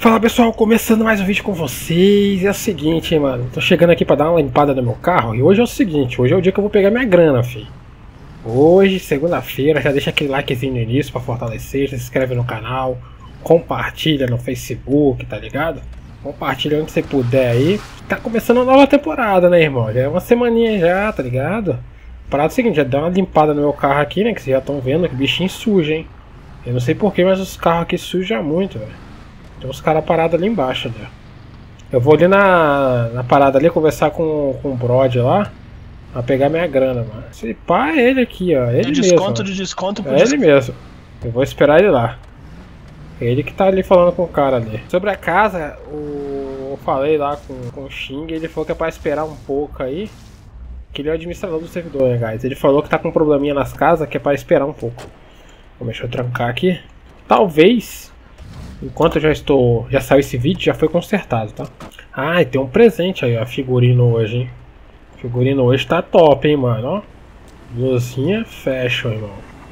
Fala pessoal, começando mais um vídeo com vocês. É o seguinte, hein, mano, tô chegando aqui pra dar uma limpada no meu carro. E hoje é o seguinte, hoje é o dia que eu vou pegar minha grana, filho. Hoje, segunda-feira, já deixa aquele likezinho no início pra fortalecer, se inscreve no canal, compartilha no Facebook, tá ligado? Compartilha onde você puder aí. Tá começando a nova temporada, né, irmão? Já é uma semaninha já, tá ligado? Parado é o seguinte, já dá uma limpada no meu carro aqui, né, que vocês já estão vendo que bichinho suja, hein. Eu não sei porquê, mas os carros aqui sujam muito, velho. Tem uns caras parados ali embaixo, né? Eu vou ali na parada ali conversar com o Brod lá pra pegar minha grana, mano. Esse pá é ele aqui, ó. Ele mesmo. Desconto de desconto por É ele mesmo. Eu vou esperar ele lá. É ele que tá ali falando com o cara ali. Sobre a casa, eu falei lá com o Xing, ele falou que é pra esperar um pouco aí. Que ele é o administrador do servidor, né, guys? Ele falou que tá com um probleminha nas casas, que é pra esperar um pouco. Deixa eu trancar aqui. Talvez, enquanto eu já saiu esse vídeo, já foi consertado, tá? Ah, e tem um presente aí, ó, figurino hoje, hein? Figurino hoje tá top, hein, mano, ó. Luzinha fashion, irmão.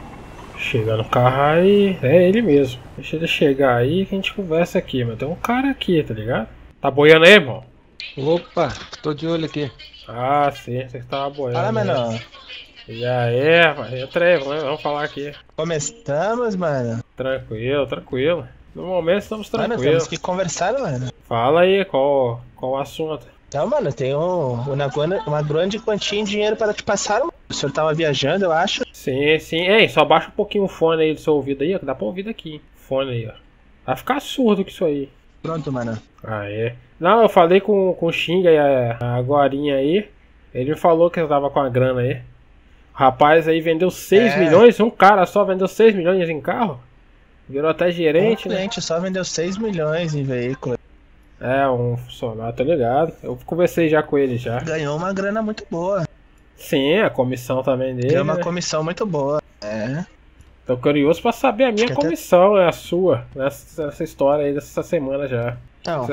Chega no carro aí, é ele mesmo. Deixa ele chegar aí que a gente conversa aqui, mano. Tem um cara aqui, tá ligado? Tá boiando aí, irmão? Opa, tô de olho aqui. Ah, sim, você tava boiando. Fala, menor. Né? Já é, entra aí, vamos falar aqui. Como estamos, mano? Tranquilo, tranquilo. No momento estamos tranquilos. Mano, temos que conversar, mano. Fala aí, qual o assunto? Então, mano, eu tenho uma grande quantia em dinheiro para te passar, mano. O senhor tava viajando, eu acho. Sim, sim. Ei, só baixa um pouquinho o fone aí do seu ouvido aí, ó, que dá pra ouvir daqui. Fone aí, ó. Vai ficar surdo com isso aí. Pronto, mano. Ah, é. Não, eu falei com o Xinga agorinha aí. Ele falou que eu tava com a grana aí. O rapaz aí vendeu 6 milhões, um cara só vendeu 6 milhões em carro. Virou até gerente, um cliente só vendeu 6 milhões em veículo. É, um funcionário, tá ligado? Eu conversei já com ele já. Ganhou uma grana muito boa. Sim, a comissão também dele. Ganhou uma né? comissão muito boa. É. Tô curioso pra saber a minha comissão, é a sua, nessa história aí dessa semana já. Então,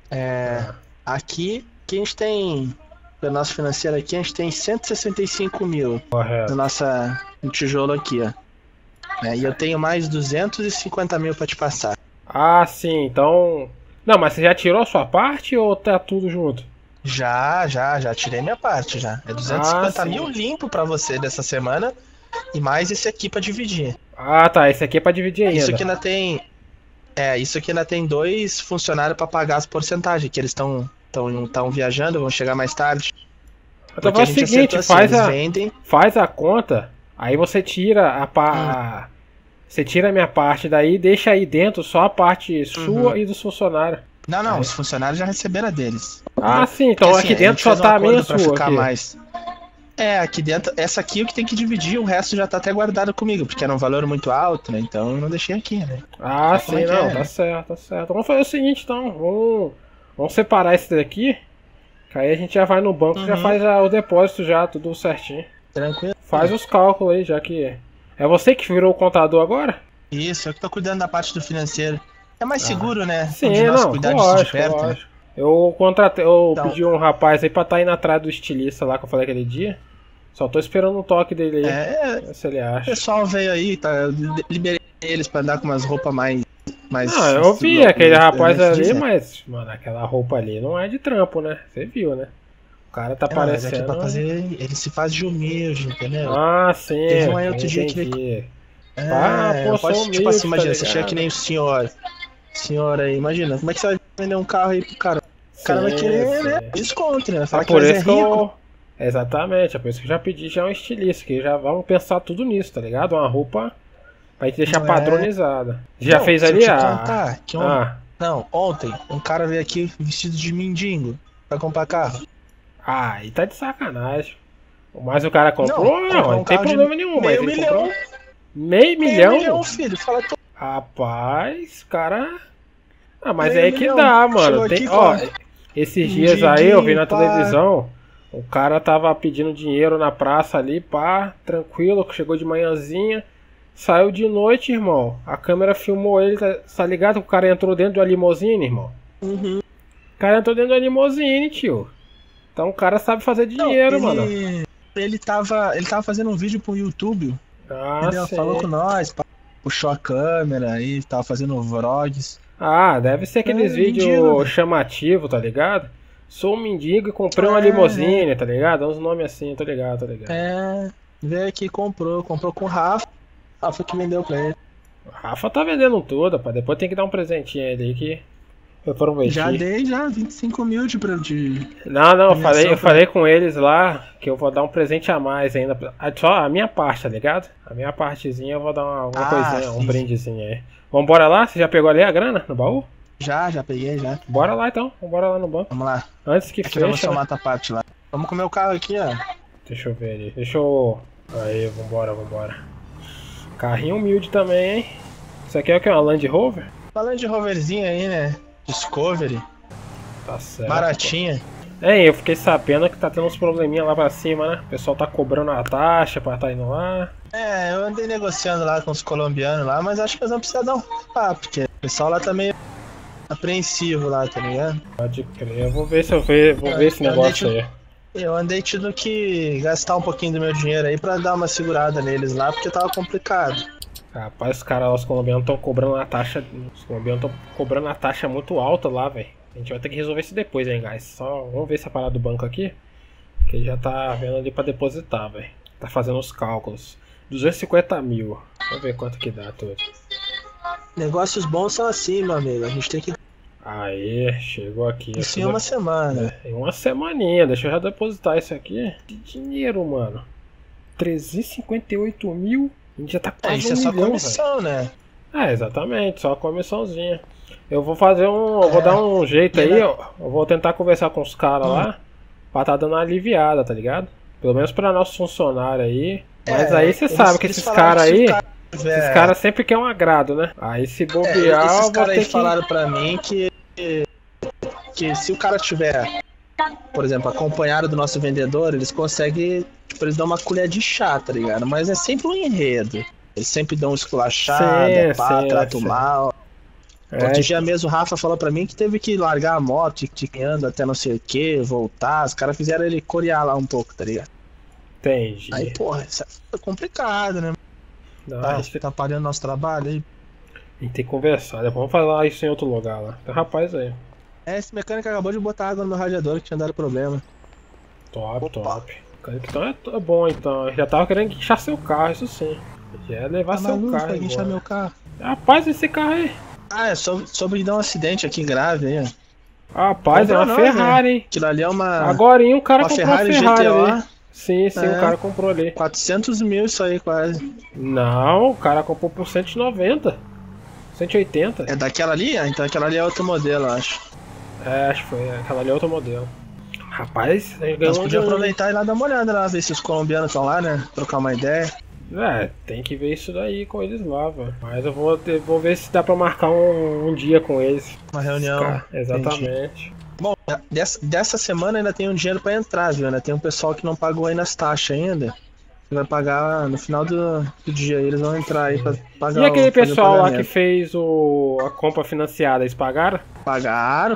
aqui que a gente tem, da nossa financeira aqui, a gente tem 165 mil. Correto. No tijolo aqui, ó. E eu tenho mais 250 mil pra te passar. Ah, sim, então... Não, mas você já tirou a sua parte ou tá tudo junto? Já tirei minha parte já. É 250 mil limpo pra você dessa semana e mais esse aqui pra dividir. Ah, tá, esse aqui é pra dividir ainda. Isso aqui ainda tem... isso aqui ainda tem 2 funcionários pra pagar as porcentagens, que eles estão viajando, vão chegar mais tarde. Então faz o seguinte, faz a conta, aí você tira você tira a minha parte daí e deixa aí dentro só a parte sua e dos funcionários. Não, os funcionários já receberam a deles. Ah, sim, então assim, aqui dentro só tá a minha sua. Ficar mais. Aqui dentro, essa aqui é o que tem que dividir, o resto já tá até guardado comigo, porque era um valor muito alto, né? Então eu não deixei aqui, né? Ah, sim, não, tá certo, tá certo. Vamos fazer o seguinte então, vamos separar esse daqui, que aí a gente já vai no banco e já faz o depósito já, tudo certinho. Tranquilo. Faz os cálculos aí, já que... É você que virou o contador agora? Isso, eu que tô cuidando da parte do financeiro. É mais seguro, né? Sim, não, lógico. Eu pedi um rapaz aí pra tá indo atrás do estilista lá que eu falei aquele dia. Só tô esperando o toque dele aí. Se ele acha. O pessoal veio aí, tá? Eu liberei eles pra andar com umas roupas mais... Não, eu vi aquele rapaz ali, mas, mano, aquela roupa ali não é de trampo, né? Você viu, né? O cara tá parecendo... Aqui pra fazer, ele se faz de humilde, entendeu? Ah, sim. Teve um aí outro dia que ele... pode, tipo assim, imagina, você chega que nem o senhor aí, imagina, como é que você vai vender um carro aí pro cara? O cara vai querer, né, desconto, né? Falar que é rico. Exatamente, é por isso que eu já pedi já um estilista, que já vamos pensar tudo nisso, tá ligado? Uma roupa pra gente deixar padronizada. Já fez ali Não, ontem, um cara veio aqui vestido de mendigo pra comprar carro. Ah, e tá de sacanagem. Mas o cara comprou, não tem problema nenhum. Meio milhão. Meio milhão, filho, fala tudo. Rapaz, cara... Ah, mas aí que dá, mano. Tem, esses dias aí eu vi na televisão, o cara tava pedindo dinheiro na praça ali, pá, tranquilo, chegou de manhãzinha, saiu de noite, irmão. A câmera filmou ele, tá ligado? O cara entrou dentro de uma limusine, irmão. O cara entrou dentro de uma limusine, tio. Então o cara sabe fazer dinheiro, mano. Ele tava fazendo um vídeo pro YouTube. Entendeu? Falou com nós, puxou a câmera aí, tava fazendo vlogs. Ah, deve ser aqueles vídeos chamativos, tá ligado? Sou um mendigo e comprei uma limousine, tá ligado? Uns nomes assim, tô ligado, tá ligado? Veio aqui e comprou com o Rafa. Rafa que vendeu pra ele. O Rafa tá vendendo tudo, rapaz. Depois tem que dar um presentinho aí que eu prometi. Já dei 25 mil de... Não, eu falei com eles lá que eu vou dar um presente a mais ainda. Só a minha parte, tá ligado? A minha partezinha eu vou dar uma coisinha, um brindezinho aí. Vambora lá? Você já pegou ali a grana no baú? Já peguei, já. Bora lá então, vambora lá no banco. Vamos lá. Antes que feche. Vamos tomar a parte lá. Vamos comer o carro aqui, ó. Deixa eu ver ali. Aí, vambora. Carrinho humilde também, hein? Isso aqui é o que? Uma Land Rover? Uma Land Roverzinha aí, né? Discovery. Tá certo. Baratinha. Eu fiquei sabendo que tá tendo uns probleminha lá pra cima, né? O pessoal tá cobrando a taxa pra tá indo lá. Eu andei negociando lá com os colombianos lá, mas acho que eles vão precisar dar um papo, porque o pessoal lá tá meio apreensivo lá, tá ligado? Pode crer, eu vou ver esse negócio aí. Eu andei tendo que gastar um pouquinho do meu dinheiro aí pra dar uma segurada neles lá, porque tava complicado. Rapaz, os colombianos estão cobrando a taxa. Os colombianos estão cobrando a taxa muito alta lá, velho. A gente vai ter que resolver isso depois, hein, guys. Só vamos ver essa parada do banco aqui. Que ele já tá vendo ali pra depositar, velho. Tá fazendo os cálculos. 250 mil. Vamos ver quanto que dá tudo. Negócios bons são assim, meu amigo. A gente tem que... Aê, chegou aqui. Isso em uma semana. Em uma semaninha. Deixa eu já depositar isso aqui. Que dinheiro, mano. 358 mil. A gente já tá quase isso é só comissão, véio. Né? Exatamente, só a comissãozinha. Eu vou fazer vou dar um jeito aí, eu vou tentar conversar com os caras lá, pra tá dando uma aliviada, tá ligado? Pelo menos pra nossos funcionários aí. Mas aí você sabe que esses caras aí, esses caras sempre querem um agrado, né? Aí se bobear, esses caras aí falaram pra mim que se o cara tiver, por exemplo, acompanhado do nosso vendedor, eles conseguem, tipo, eles dão uma colher de chá, tá ligado? Mas é sempre um enredo. Eles sempre dão um esculachado, tratam mal. Outro dia mesmo o Rafa falou pra mim que teve que largar a moto, ticando até não sei o que, voltar. Os caras fizeram ele corear lá um pouco, tá ligado? Entendi. Aí, porra, isso é complicado, né? Tá parando nosso trabalho aí. A gente tem que conversar, né? Vamos falar isso em outro lugar lá. Tem rapaz aí. Esse mecânico acabou de botar água no meu radiador que tinha dado problema. Top. Então é bom então. Eu já tava querendo guinchar seu carro, isso sim. Já ia levar seu carro. Pra guinchar meu carro. Rapaz, esse carro aí. É sobre dar um acidente aqui grave aí, ó. Rapaz, é uma Ferrari, hein? Aquilo ali é uma... Agorinha o cara comprou Ferrari Ferrari GTO. ali. Sim, o cara comprou ali. 400 mil isso aí quase. Não, o cara comprou por 190. 180. É daquela ali? Então aquela ali é outro modelo, eu acho. Acho que foi. Aquela ali é outro modelo. Rapaz, a gente ganhou. Nós podíamos aproveitar e lá dar uma olhada lá, ver se os colombianos estão lá, né? Trocar uma ideia. Tem que ver isso daí com eles lá, velho. Mas eu vou ver se dá pra marcar um dia com eles. Uma reunião. Exatamente. Entendi. Bom, dessa semana ainda tem um dinheiro pra entrar, viu? Ainda tem um pessoal que não pagou aí nas taxas ainda. Que vai pagar no final do dia. Eles vão entrar aí pra pagar. E aquele pessoal lá que fez a compra financiada, eles pagaram? Pagaram.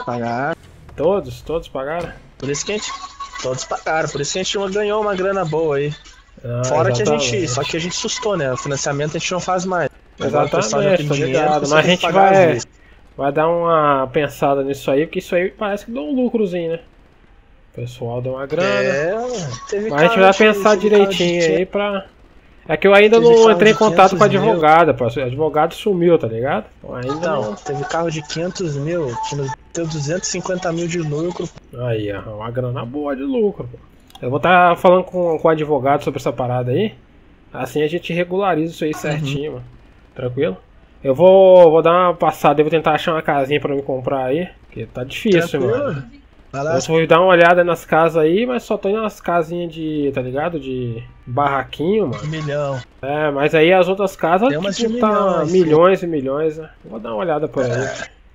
Todos pagaram? Por isso que a gente... Todos pagaram. Por isso que a gente ganhou uma grana boa aí. Fora exatamente. que a gente... Só que a gente sustou, né? O financiamento a gente não faz mais. Exatamente, tô ligado. Mas a gente vai dar uma pensada nisso aí, porque isso aí parece que deu um lucrozinho, né? O pessoal deu uma grana. Mas a gente vai pensar direitinho aí pra... É que eu ainda não entrei em contato com a advogada, pô. O advogado sumiu, tá ligado? Então, teve carro de 500 mil, deu 250 mil de lucro. Aí, uma grana boa de lucro, pô. Eu vou estar falando com o advogado sobre essa parada aí. Assim a gente regulariza isso aí certinho, mano. Tranquilo? Eu vou dar uma passada, eu vou tentar achar uma casinha pra me comprar aí. Porque tá difícil, mano. Eu vou dar uma olhada nas casas aí, mas só tô indo nas casinhas de, tá ligado? De barraquinho, mano. 1 milhão. Mas aí as outras casas, tipo, tá milhões e milhões, né? Vou dar uma olhada por aí.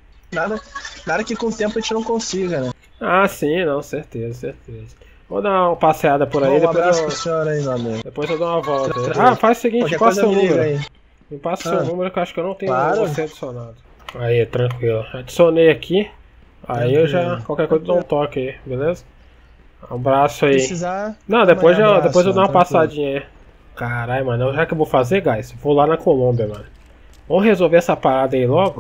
Nada que com o tempo a gente não consiga, né? Sim, não, certeza. Vou dar uma passeada por aí. Um abraço pro senhor aí, meu amigo. Depois eu dou uma volta. Faz o seguinte, passa seu número aí. Me passa seu número que eu acho que eu não tenho você adicionado. Aí, tranquilo. Adicionei aqui. Aí eu já, qualquer coisa, dou um toque aí, beleza? Um abraço aí. Não, depois eu dou uma passadinha aí. Caralho, mano, já que eu vou fazer, guys, vou lá na Colômbia, mano. Vamos resolver essa parada aí logo.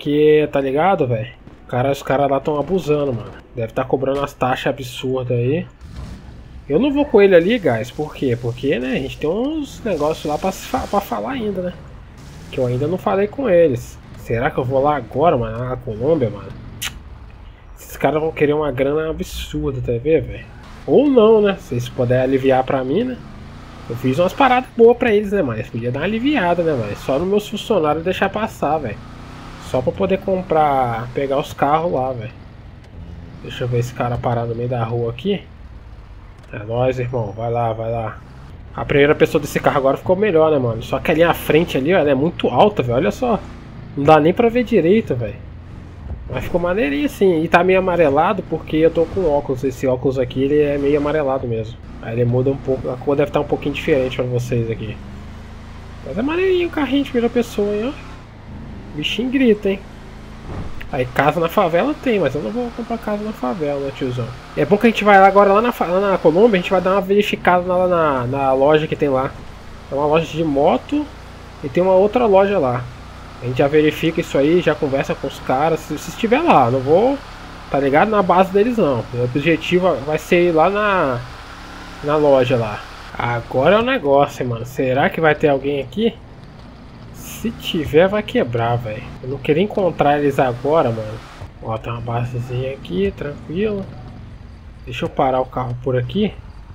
Porque, tá ligado, velho? Os caras lá estão abusando, mano. Deve estar cobrando umas taxas absurdas aí. Eu não vou com ele ali, guys. Por quê? Porque, né, a gente tem uns negócios lá pra falar ainda, né? Que eu ainda não falei com eles. Será que eu vou lá agora, mano? Lá na Colômbia, mano? Esses caras vão querer uma grana absurda, tá vendo, velho? Ou não, né? Se eles puderem aliviar pra mim, né? Eu fiz umas paradas boas pra eles, né, mano? Eles podiam dar uma aliviada, né, mano? Só nos meus funcionários deixar passar, velho. Só pra poder comprar, pegar os carros lá, velho. Deixa eu ver esse cara parar no meio da rua aqui. É nóis, irmão. Vai lá, vai lá. A primeira pessoa desse carro agora ficou melhor, né, mano? Só que ali à frente ali, ó, ela é muito alta, velho. Olha só. Não dá nem pra ver direito, velho. Mas ficou maneirinho assim. E tá meio amarelado porque eu tô com óculos. Esse óculos aqui, ele é meio amarelado mesmo. Aí ele muda um pouco. A cor deve estar um pouquinho diferente pra vocês aqui. Mas é maneirinho o carrinho de primeira pessoa, hein, ó. Bichinho grita, hein? Aí casa na favela tem, mas eu não vou comprar casa na favela, né, tiozão? É bom que a gente vai lá agora lá na Colômbia, a gente vai dar uma verificada lá na loja que tem lá. É uma loja de moto e tem uma outra loja lá. A gente já verifica isso aí, já conversa com os caras, se estiver lá. Não vou, tá ligado? Na base deles não. O objetivo vai ser ir lá na loja lá. Agora é o negócio, hein, mano. Será que vai ter alguém aqui? Se tiver, vai quebrar, velho. Eu não queria encontrar eles agora, mano. Ó, tem uma basezinha aqui, tranquilo. Deixa eu parar o carro por aqui.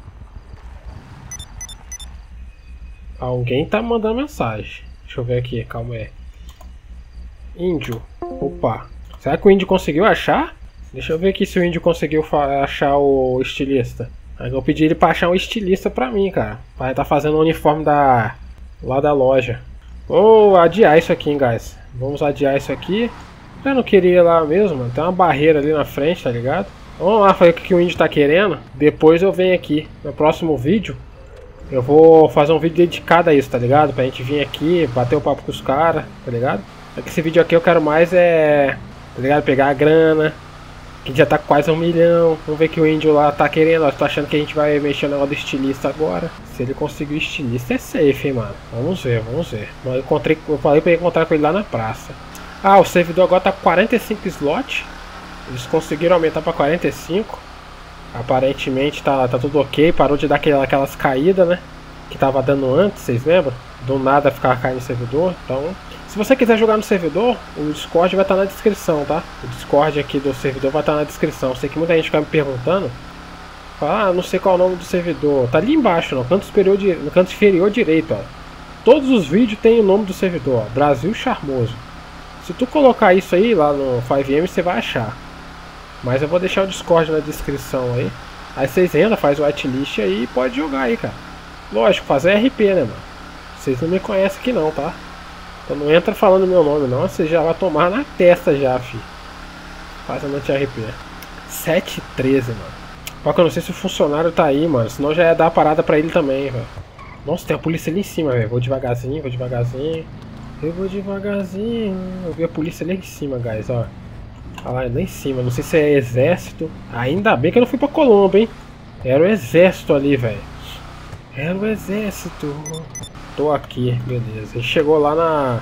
Alguém tá mandando mensagem. Deixa eu ver aqui, calma aí. Índio. Opa. Será que o índio conseguiu achar? Deixa eu ver aqui se o índio conseguiu achar o estilista. Aí eu pedi ele pra achar um estilista pra mim, cara. Pra estar fazendo o uniforme lá da loja. Vou adiar isso aqui, hein, guys. Vamos adiar isso aqui. Eu não queria ir lá mesmo, mano. Tem uma barreira ali na frente, tá ligado? Vamos lá ver o que o índio tá querendo. Depois eu venho aqui. No próximo vídeo, eu vou fazer um vídeo dedicado a isso, tá ligado? Pra gente vir aqui, bater o papo com os caras, tá ligado? É que esse vídeo aqui eu quero mais tá ligado? Pegar a grana. Que já tá com quase 1 milhão. Vamos ver que o índio lá tá querendo. Eu tô achando que a gente vai mexer no negócio do estilista agora. Se ele conseguir o estilista é safe, hein, mano. Vamos ver, vamos ver. Eu falei pra ele encontrar com ele lá na praça. Ah, o servidor agora tá com 45 slots. Eles conseguiram aumentar pra 45. Aparentemente tá tudo ok. Parou de dar aquelas caídas, né? Que tava dando antes, vocês lembram? Do nada ficava caindo no servidor. Então, se você quiser jogar no servidor, o Discord vai estar na descrição, tá? O Discord aqui do servidor vai estar na descrição. Sei que muita gente fica me perguntando. Fala, ah, não sei qual é o nome do servidor. Tá ali embaixo, no canto inferior direito, ó. Todos os vídeos tem o nome do servidor, ó. Brasil Charmoso. Se tu colocar isso aí lá no 5M, você vai achar. Mas eu vou deixar o Discord na descrição aí. Aí vocês entram, faz o whitelist aí e pode jogar aí, cara. Lógico, fazer RP, né, mano? Vocês não me conhecem aqui não, tá? Então não entra falando meu nome não, você já vai tomar na testa já, fi. Fazendo anti-RP. 7h13, mano. Só que eu não sei se o funcionário tá aí, mano. Senão já ia dar a parada pra ele também, velho. Nossa, tem a polícia ali em cima, velho. Vou devagarzinho, vou devagarzinho. Eu vou devagarzinho. Eu vi a polícia ali em cima, guys, ó. Olha lá, lá em cima. Não sei se é exército. Ainda bem que eu não fui pra Colômbia, hein. Era o exército ali, velho. Era o exército. Tô aqui, beleza. Ele chegou lá na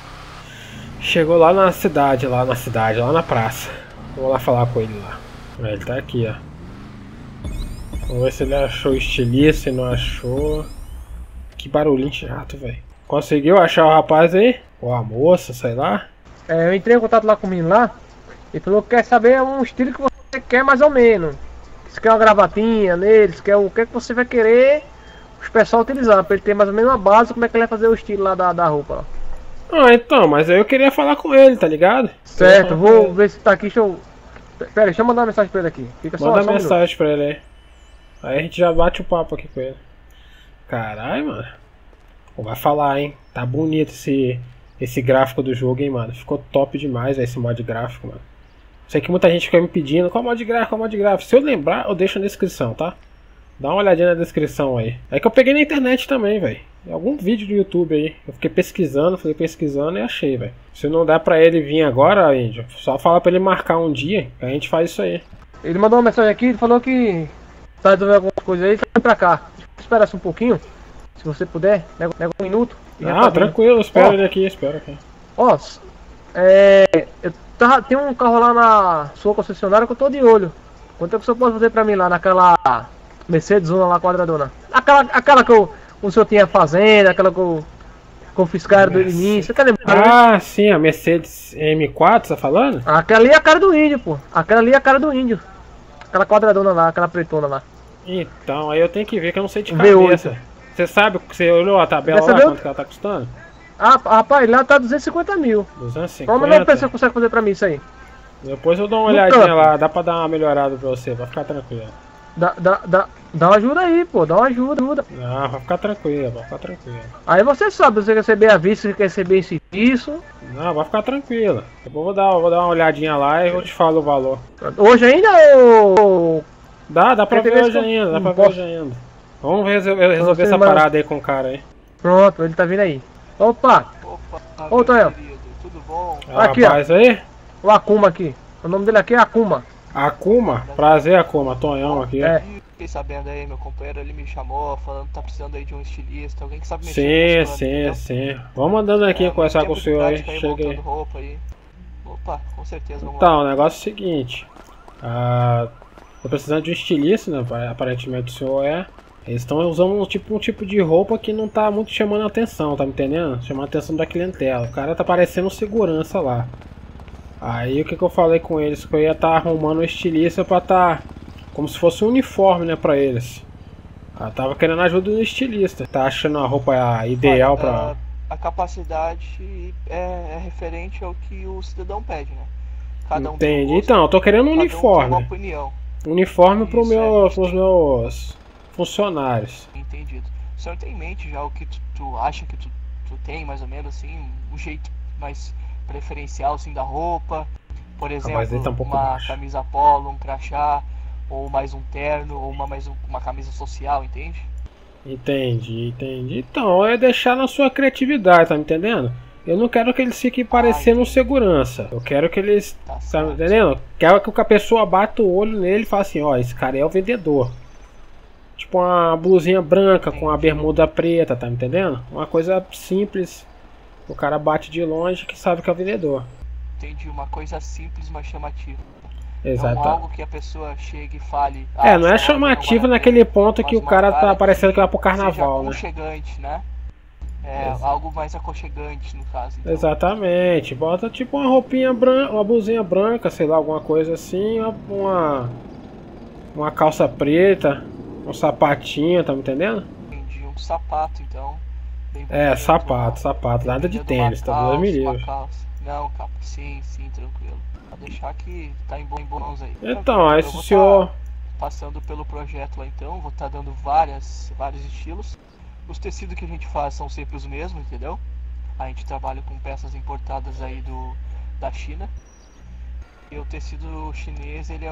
cidade, lá na praça. Vou lá falar com ele lá. Ele tá aqui, ó. Vamos ver se ele achou o estilista, se não achou. Que barulhinho chato, velho. Conseguiu achar o rapaz aí? Ou a moça, sei lá? É, eu entrei em contato lá com o menino lá. Ele falou que quer saber um estilo que você quer mais ou menos. Se quer uma gravatinha neles, quer o que você vai querer os pessoal utilizar, pra ele ter mais ou menos uma base, como é que ele vai fazer o estilo lá da roupa. Ah, então, mas aí eu queria falar com ele, tá ligado? Certo, vou ver se tá aqui, Pera, deixa eu mandar uma mensagem pra ele aqui. Fica Manda só mensagem pra ele aí. Aí a gente já bate o papo aqui com ele. Caralho, mano. Pô, vai falar, hein. Tá bonito esse gráfico do jogo, hein, mano. Ficou top demais, esse mod gráfico, mano. Sei que muita gente fica me pedindo qual mod gráfico, qual mod gráfico. Se eu lembrar, eu deixo na descrição, tá? Dá uma olhadinha na descrição aí. É que eu peguei na internet também, velho. Algum vídeo do YouTube aí. Eu fiquei pesquisando e achei, velho. Se não der pra ele vir agora, índio, só fala pra ele marcar um dia, que a gente faz isso aí. Ele mandou uma mensagem aqui, ele falou que tá resolvendo algumas coisas aí, tá pra cá. Espera um pouquinho, se você puder, nega um minuto. Ah, tranquilo, espera ele aqui, espera aqui. Ó, Tem um carro lá na sua concessionária que eu tô de olho. Quanto é que o senhor pode fazer pra mim lá naquela Mercedes Zona lá quadradona? Aquela que o senhor tinha fazenda, aquela que eu confiscaram do início. Ah, sim, a Mercedes M4, você tá falando? Aquela ali é a cara do índio, pô. Aquela ali é a cara do índio. Aquela quadradona lá, aquela pretona lá. Então, aí eu tenho que ver que eu não sei de cabeça. V8. Você sabe, você olhou a tabela lá, quanto que ela tá custando? Ah, rapaz, lá tá 250 mil. 250? Como não pensa que consegue fazer pra mim isso aí? Depois eu dou uma olhadinha lá, dá pra dar uma melhorada pra você, vai ficar tranquilo. Dá uma ajuda aí, pô, dá uma ajuda. Não, vai ficar tranquilo, vai ficar tranquilo. Aí você sabe, você quer receber a vista, você quer receber esse serviço. Não, vai ficar tranquilo. Depois vou dar uma olhadinha lá e eu te falo o valor. Hoje ainda ou... Dá pra ver hoje ainda, dá pra ver hoje ainda. Vamos resolver essa parada aí com o cara aí. Pronto, ele tá vindo aí. Opa! Ô, Tonhão. Tudo bom? Aqui, rapaz, ó. Aí? O Akuma aqui. O nome dele aqui é Akuma. Akuma? Prazer, Akuma. Tonhão aqui. Fiquei sabendo aí, meu companheiro, ele me chamou falando que tá precisando aí de um estilista, alguém que sabe mexer Sim. Vamos andando aqui conversar com o senhor aí. Cheguei. Roupa aí. Opa, com certeza, vamos lá. Então, o negócio é o seguinte. Tô precisando de um estilista, né? Aparentemente o senhor é. Eles estão usando um tipo de roupa que não tá muito chamando a atenção, tá me entendendo? Chamando a atenção da clientela. O cara tá parecendo um segurança lá. Aí o que eu falei com eles? Que eu ia estar arrumando um estilista pra tá como se fosse um uniforme, né, pra eles. Eu tava querendo ajuda do estilista. Tá achando a roupa ideal pra... A capacidade é referente ao que o cidadão pede, né? Cada um Entendi. Então, eu tô querendo um uniforme. Tem uma opinião. Uniforme pros meus funcionários. Entendido. O senhor tem em mente já o que tu acha que tu tem, mais ou menos assim, um jeito mais preferencial assim da roupa? Por exemplo, tá uma camisa polo, um crachá, ou mais um terno, ou uma camisa social, entende? Entendi. Então, é deixar na sua criatividade, tá me entendendo? Eu não quero que eles fiquem parecendo um segurança. Eu quero que eles... Tá me entendendo? Quero que a pessoa bata o olho nele e fale assim, ó, esse cara é o vendedor. Tipo uma blusinha branca com a bermuda preta, tá me entendendo? Uma coisa simples. O cara bate de longe que sabe que é o vendedor. Entendi, uma coisa simples, mas chamativa. Exato. Não algo que a pessoa chegue e fale... não é chamativo naquele ponto que o cara tá parecendo que vai pro carnaval, né? Aconchegante, né? Algo mais aconchegante no caso. Então. Exatamente. Bota tipo uma roupinha branca, uma blusinha branca, sei lá, alguma coisa assim, uma calça preta, um sapatinho, tá me entendendo? Entendi, um sapato então. Sapato, nada de tênis, tá? Deus me livre. Não, capa, sim, tranquilo. Pra deixar que tá em bons aí. Então, aí se o senhor... Passando pelo projeto lá então, vou estar dando vários estilos. Os tecidos que a gente faz são sempre os mesmos, entendeu? A gente trabalha com peças importadas aí da China. E o tecido chinês, ele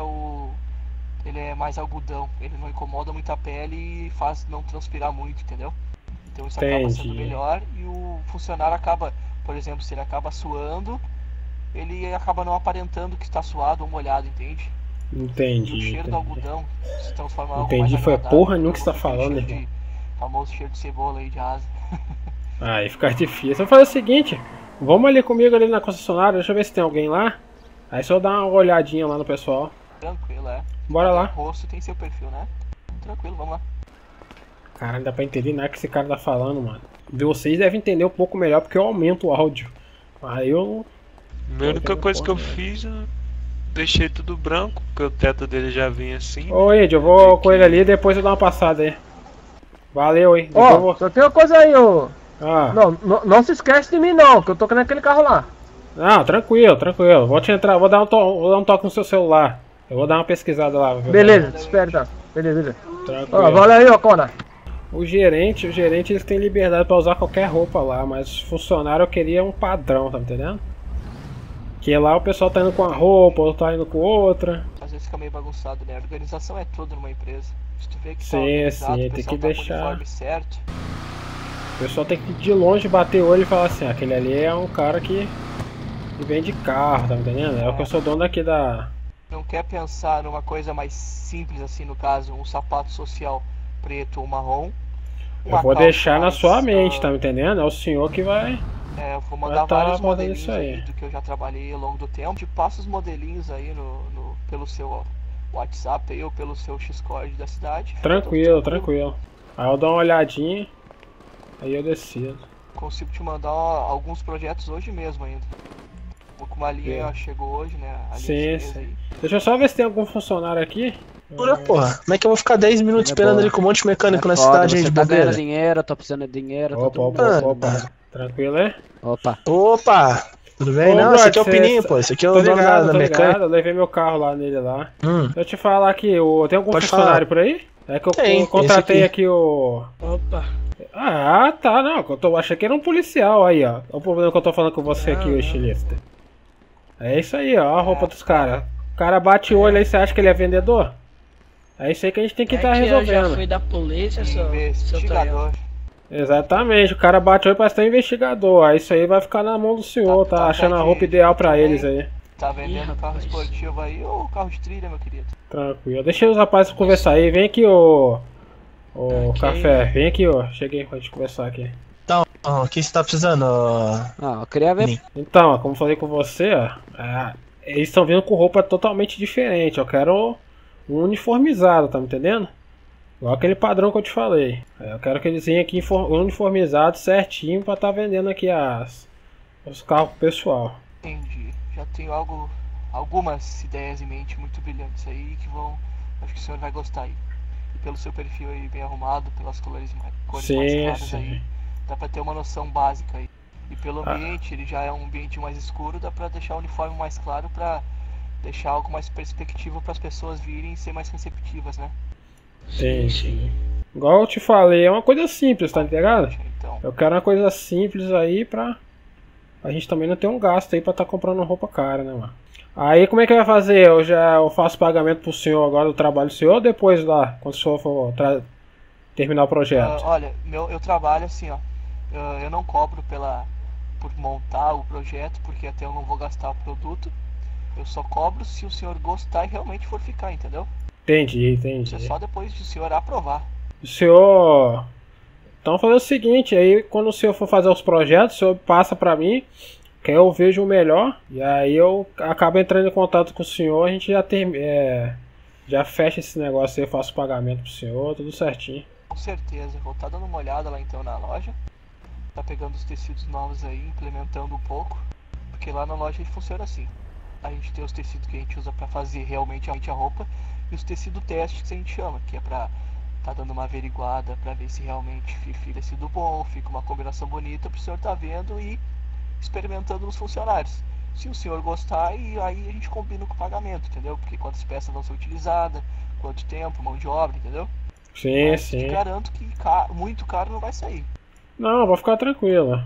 é mais algodão. Ele não incomoda muito a pele e faz não transpirar muito, entendeu? Então isso acaba sendo melhor e o funcionário acaba, por exemplo, se ele acaba suando, ele acaba não aparentando que está suado ou molhado, entende? Entendi. E o cheiro do algodão se transforma em algo mais mais foi agradável. porra nenhuma que você tá falando, né? Famoso cheiro de cebola aí de asa. Aí fica difícil. Vamos fazer o seguinte, vamos ali comigo ali na concessionária, deixa eu ver se tem alguém lá. Aí só dá uma olhadinha lá no pessoal. Tranquilo, Bora lá. O rosto tem seu perfil, né? Tranquilo, vamos lá. Cara, não dá pra entender nada que esse cara tá falando, mano. Vocês devem entender um pouco melhor porque eu aumento o áudio. Aí eu... A única coisa que eu fiz, eu deixei tudo branco, porque o teto dele já vinha assim. Ô, Ed, eu vou com ele ali e depois eu dou uma passada aí. Valeu, hein. Só tem uma coisa aí, ô. Não se esquece de mim não, que eu tô naquele carro lá. Não, tranquilo. Vou dar um toque no seu celular. Eu vou dar uma pesquisada lá. Beleza, te espero tá. Beleza. Tranquilo. Valeu aí, ô Cona. O gerente, eles têm liberdade pra usar qualquer roupa lá, mas funcionário eu queria um padrão, tá me entendendo? Que lá o pessoal tá indo com a roupa, outro tá indo com outra. Às vezes fica meio bagunçado, né? A organização é toda numa empresa. Se tu vê que sim, tem que deixar. Com o uniforme certo. O pessoal tem que ir de longe bater o olho e falar assim, aquele ali é um cara que vende carro, tá me entendendo? É o que eu sou dono daqui da... Não quer pensar numa coisa mais simples assim, no caso, um sapato social preto ou marrom. Eu vou deixar na sua mente, tá me entendendo? É o senhor que vai Eu vou mandar vários modelinhos aí do que eu já trabalhei ao longo do tempo. Te passo os modelinhos aí pelo seu WhatsApp aí, ou pelo seu Xcode da cidade. Tranquilo, tranquilo. Aí eu dou uma olhadinha, aí eu decido. Consigo te mandar alguns projetos hoje mesmo ainda. Com uma linha chegou hoje, né? Sim. Deixa eu só ver se tem algum funcionário aqui. Porra, como é que eu vou ficar 10 minutos esperando ali com um monte de mecânico na cidade aí de bobeira? Tá ganhando dinheiro, tô precisando de dinheiro. Opa. Tranquilo, é? Opa! Tudo bem? Não, esse aqui é o Pininho, pô. Esse aqui é o dono da mecânica. Eu levei meu carro lá nele lá. Deixa eu te falar aqui, tem algum funcionário por aí? É que eu contratei aqui o... Opa! Ah, tá, não. Eu achei que era um policial aí, ó. É o problema que eu tô falando com você aqui, o estilista. É isso aí, ó, a roupa dos caras. O cara bate o olho aí, você acha que ele é vendedor? É isso aí que a gente tem que estar resolvendo. Eu já fui da polícia, seu investigador. Exatamente, o cara bate o olho pra ser investigador. Aí isso aí vai ficar na mão do senhor, tá achando a roupa ideal pra eles aí. Tá vendendo carro esportivo aí ou carro de trilha, meu querido? Tranquilo, deixa os rapazes conversar aí. Vem aqui, ô Café, vem aqui, ó. Cheguei pra gente conversar aqui. Então, o que você tá precisando? Eu queria ver. Então, como eu falei com você, ó, eles estão vindo com roupa totalmente diferente. Eu quero um uniformizado, tá me entendendo? Igual aquele padrão que eu te falei. Eu quero que eles venham aqui uniformizados certinho pra estar vendendo aqui os carros pro pessoal. Entendi. Já tenho algumas ideias em mente muito brilhantes aí que acho que o senhor vai gostar aí. E pelo seu perfil aí bem arrumado, pelas cores mais claras aí, dá pra ter uma noção básica aí. E pelo ambiente, ele já é um ambiente mais escuro, dá pra deixar o uniforme mais claro pra deixar algo mais perspectiva para as pessoas virem e ser mais receptivas, né? Entendi. Igual eu te falei, é uma coisa simples, tá ligado? Então. Eu quero uma coisa simples aí pra a gente também não ter um gasto aí pra tá comprando roupa cara, né, mano? Aí como é que vai fazer? Eu faço pagamento pro senhor agora do trabalho do senhor ou depois lá, quando o senhor for terminar o projeto? Olha, eu trabalho assim, ó. Eu não cobro por montar o projeto, porque até eu não vou gastar o produto. Eu só cobro se o senhor gostar e realmente for ficar, entendeu? Entendi. Isso é só depois de o senhor aprovar. O senhor... Então fazer o seguinte, aí quando o senhor for fazer os projetos, o senhor passa pra mim, que eu vejo o melhor, e aí eu acabo entrando em contato com o senhor, a gente já fecha esse negócio aí, eu faço o pagamento pro senhor, tudo certinho. Com certeza, vou estar dando uma olhada lá então na loja, tá pegando os tecidos novos aí, implementando um pouco, porque lá na loja funciona assim. A gente tem os tecidos que a gente usa para fazer realmente a roupa e os tecidos testes que a gente chama, que é para tá dando uma averiguada para ver se realmente fica tecido bom, fica uma combinação bonita para o senhor tá vendo e experimentando nos funcionários. Se o senhor gostar, e aí a gente combina com o pagamento, entendeu? Porque quantas peças vão ser utilizadas, quanto tempo, mão de obra, entendeu? Sim, mas sim. Te garanto que muito caro não vai sair. Não, vou ficar tranquilo.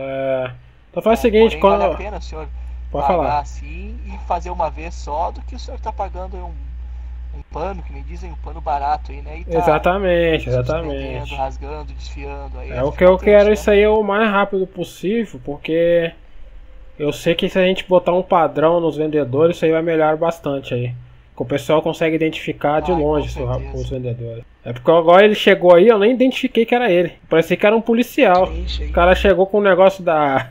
Então faz o seguinte, quando vale a pena o senhor pode pagar falar assim e fazer uma vez só do que o senhor tá pagando um pano, que me dizem, um pano barato aí, né? E tá exatamente. Rasgando, desfiando aí. É o que eu quero, isso aí o mais rápido possível, porque eu sei que se a gente botar um padrão nos vendedores, isso aí vai melhorar bastante aí. Que o pessoal consegue identificar de longe os vendedores. É porque agora ele chegou aí, eu nem identifiquei que era ele. Parecia que era um policial. O cara chegou com o negócio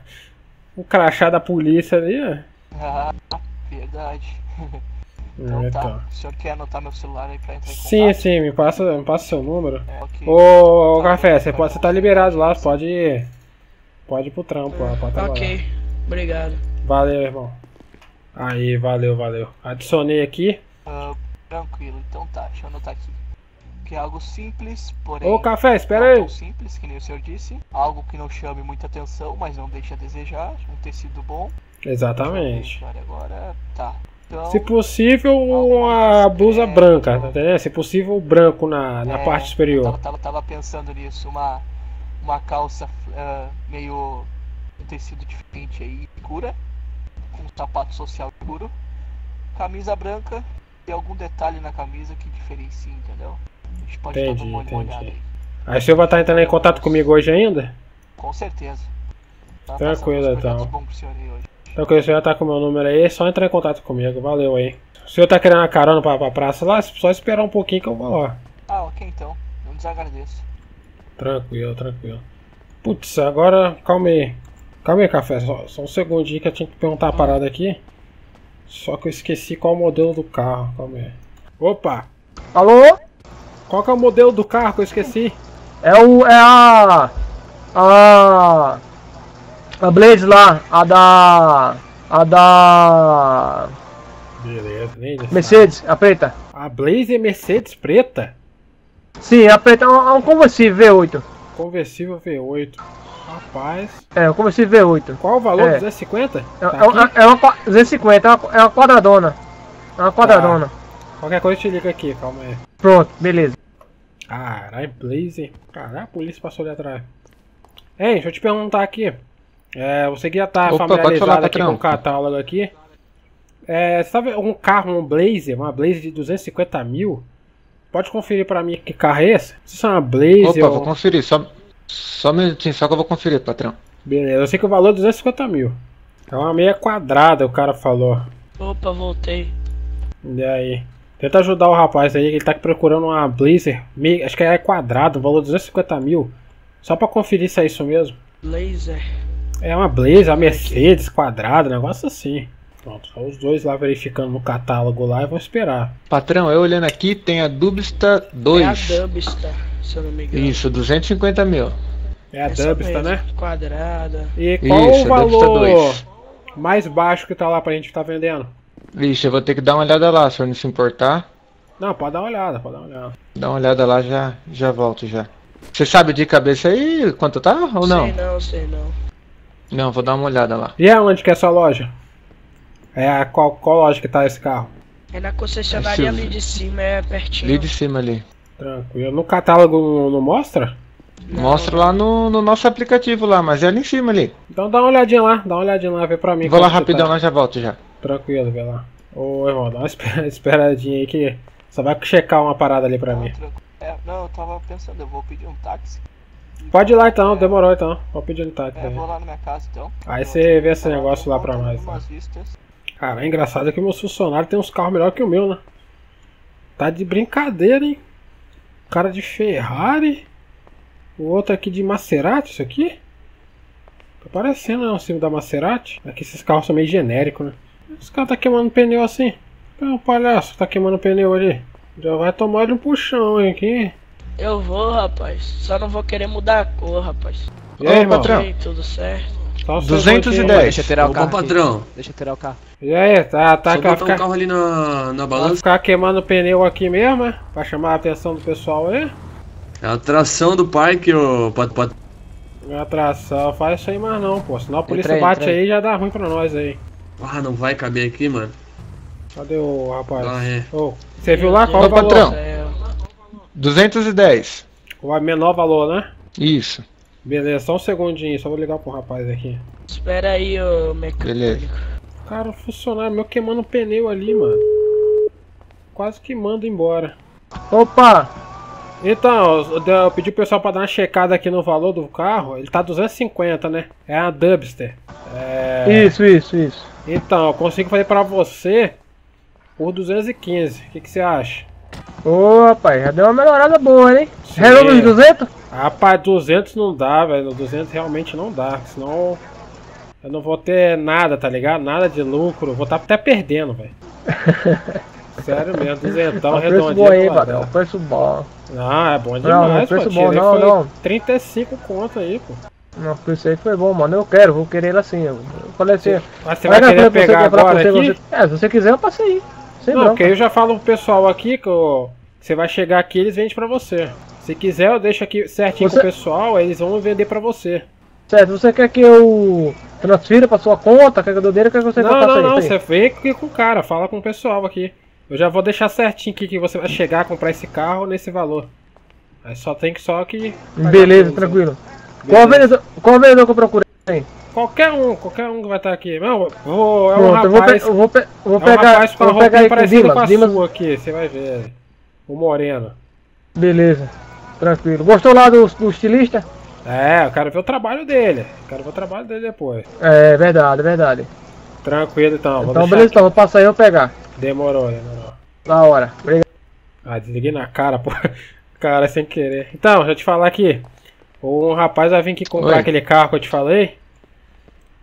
o crachá da polícia ali, ó. Ah, verdade. Então tá. O senhor quer anotar meu celular aí pra entrar em contato? Sim, me passa seu número. Okay. Ô, Café, você tá liberado lá, pode ir pro trampo lá, pode trabalhar. Ok, obrigado. Valeu, irmão. Aí, valeu. Adicionei aqui. Tranquilo, então tá, deixa eu anotar aqui. Que é algo simples, porém... Ô, Café, espera não aí. tão simples, que nem o senhor disse. Algo que não chame muita atenção, mas não deixa a desejar. Um tecido bom. Exatamente. Agora, tá. Então, se possível, uma blusa branca, tá entendendo? Se possível, branco na parte superior. Eu tava pensando nisso, uma calça meio um tecido diferente aí, escura, com um sapato social escuro, camisa branca e algum detalhe na camisa que diferencie, entendeu? A gente pode dar uma olhada aí. Aí o senhor vai estar entrando em contato comigo hoje ainda? Com certeza. Tranquilo, então. Bom pro senhor aí hoje. Tranquilo, o senhor já tá com o meu número aí, é só entrar em contato comigo, valeu aí. O senhor tá querendo a carona pra praça lá? Só esperar um pouquinho que eu vou lá. Ah, ok então, não desagradeço. Tranquilo. Putz, agora, calma Calma aí, Café, só um segundinho que eu tinha que perguntar a parada aqui. Só que eu esqueci qual é o modelo do carro, calma aí. Opa! Alô? Qual que é o modelo do carro que eu esqueci? É a Blaze lá, a da Beleza, nem Mercedes, a preta. A Blaze é Mercedes preta? Sim, a preta é um conversível V8. Conversível V8. Rapaz. É, um conversível V8. Qual o valor? 250? É uma 250, é uma quadradona. É uma quadradona. Tá. Qualquer coisa eu te liga aqui, calma aí. Pronto, beleza. Caralho, Blaze. Caralho, a polícia passou ali atrás. Ei, deixa eu te perguntar aqui. Você que já tá familiarizado aqui com o catálogo aqui. Sabe um carro, uma Blaze de 250 mil? Pode conferir pra mim que carro é esse? Se isso é uma Blaze vou conferir, só um minutinho, só que eu vou conferir, patrão. Beleza, eu sei que o valor é 250 mil. É uma meia quadrada, o cara falou. Opa, voltei. E aí? Tenta ajudar o rapaz aí, ele tá procurando uma Blazer, acho que é quadrado, valor de 250 mil. Só pra conferir se é isso mesmo. Blazer. É uma Blazer, a Mercedes quadrada, negócio assim. Pronto, só os dois lá verificando no catálogo lá e vou esperar. Patrão, eu olhando aqui, tem a Dubster 2. É a Dubster, se eu não me engano. Isso, 250 mil. É a Dubster, né? Quadrada. E qual o valor mais baixo que tá lá pra gente estar vendendo? Vixe, eu vou ter que dar uma olhada lá, se eu não se importar. Não, pode dar uma olhada, pode dar uma olhada. Dá uma olhada lá, já volto já. Você sabe de cabeça aí quanto tá ou não? Sei não. Não, vou dar uma olhada lá. E aonde que é a sua loja? Qual loja que tá esse carro? É na concessionária ali de cima, é pertinho. Ali de cima ali. Tranquilo. No catálogo não mostra? Não. Mostra lá no nosso aplicativo lá, mas é ali em cima ali. Então dá uma olhadinha lá, vê pra mim. Vou lá rapidão, lá já volto já. Tranquilo, vê lá. Ô irmão, dá uma esperadinha aí que só vai checar uma parada ali pra mim. Não, eu tava pensando, eu vou pedir um táxi. Pode ir lá então, demorou então. Vou pedir um táxi. Eu vou lá na minha casa então. Aí você vê esse negócio lá pra nós. Tá? Cara, é engraçado que meus funcionários tem uns carros melhores que o meu, né? Tá de brincadeira, hein? O cara de Ferrari. O outro aqui de Maserati, isso aqui? Tá parecendo, né? O símbolo da Maserati. Aqui esses carros são meio genéricos, né? Esse cara tá queimando pneu assim. É um palhaço que tá queimando pneu ali. Já vai tomar ele um puxão hein, aqui. Eu vou, rapaz. Só não vou querer mudar a cor, rapaz. E aí, patrão? Tudo certo. Só 210. Deixa eu tirar o carro. Bom, patrão. Deixa eu tirar o carro. E aí, tá Só botar o carro ali na vai balança. ficar queimando pneu aqui mesmo, né? Pra chamar a atenção do pessoal aí. É a atração do parque, ô patrão. Atração, faz isso aí mais não, pô. Senão a polícia bate aí e já dá ruim pra nós aí. Ah, não vai caber aqui, mano. Cadê o rapaz? É. Você viu lá qual o valor? Patrão. 210. O menor valor, né? Isso. Beleza, só um segundinho, só vou ligar pro rapaz aqui. Espera aí, ô mecânico. Beleza. Cara, o funcionário meu queimando pneu ali, mano. Quase que manda embora. Opa! Então, eu pedi pro pessoal pra dar uma checada aqui no valor do carro. Ele tá 250, né? É a Dubster. Isso. Então, eu consigo fazer pra você por 215. O que você acha? Ô, rapaz, já deu uma melhorada boa, hein? Resolve os 200? Rapaz, 200 não dá, velho. 200 realmente não dá. Senão eu não vou ter nada, tá ligado? Nada de lucro. Vou estar até perdendo, velho. Sério mesmo, 200 redondinho. Preço bom aí, padrão. Preço bom. Não, é bom demais, não, preço pô. bom, Não. 35 conto aí, pô. Não, o preço aí foi bom, mano. Vou querer ele assim. Eu falei assim. Mas você vai querer pegar agora aqui? Se você quiser, eu passei aí. Não, porque eu já falo pro pessoal aqui que você vai chegar aqui, eles vendem pra você. Se quiser, eu deixo aqui certinho com o pessoal, eles vão vender pra você. Certo, você quer que eu transfira pra sua conta, quer que eu dou dinheiro, quer que você faça isso? Não, você vem aqui com o cara, fala com o pessoal aqui. Eu já vou deixar certinho aqui que você vai chegar a comprar esse carro nesse valor. Aí só tem que Beleza, tranquilo. Beleza. Qual vendedor que eu procurei? Qualquer um que vai estar aqui. Não, eu vou pegar aí parecido com a sua aqui, você vai ver. O moreno. Beleza, tranquilo. Gostou lá do estilista? Eu quero ver o trabalho dele. Quero ver o trabalho dele depois. É, verdade. Tranquilo então. Então beleza, então vou passar aí e vou pegar. Demorou. Da hora, obrigado. Desliguei na cara, pô. Cara, sem querer. Então, deixa eu te falar aqui. Um rapaz vai vir aqui comprar aquele carro que eu te falei.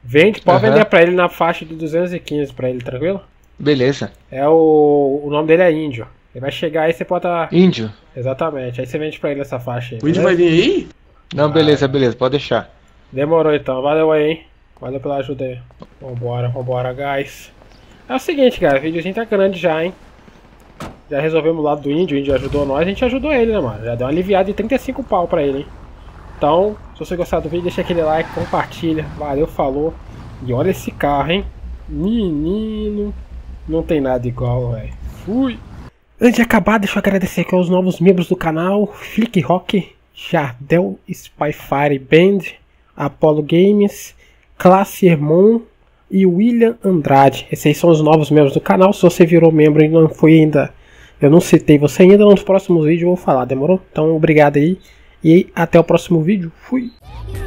Pode vender pra ele na faixa de 215 pra ele, tranquilo? Beleza. O nome dele é Índio. Ele vai chegar aí, você pode Índio? Exatamente, aí você vende pra ele essa faixa aí. O Índio vai vir aí? Não, beleza, pode deixar. Demorou então, valeu aí, hein? Valeu pela ajuda aí. Vambora, guys. É o seguinte, cara, o videozinho tá grande já, hein? Já resolvemos o lado do Índio, o Índio ajudou nós, a gente ajudou ele, né, mano? Já deu uma aliviada de 35 pau pra ele, hein? Então, se você gostar do vídeo, deixa aquele like, compartilha. Valeu, falou. E olha esse carro, hein? Menino, não tem nada igual, velho. Fui! Antes de acabar, deixa eu agradecer aqui aos novos membros do canal: Flick Rock, Jardel Spyfire Band, Apollo Games, Classe Hermon e William Andrade. Esses aí são os novos membros do canal. Se você virou membro e não foi ainda, eu não citei você ainda, nos próximos vídeos eu vou falar, demorou? Então obrigado aí e até o próximo vídeo. Fui!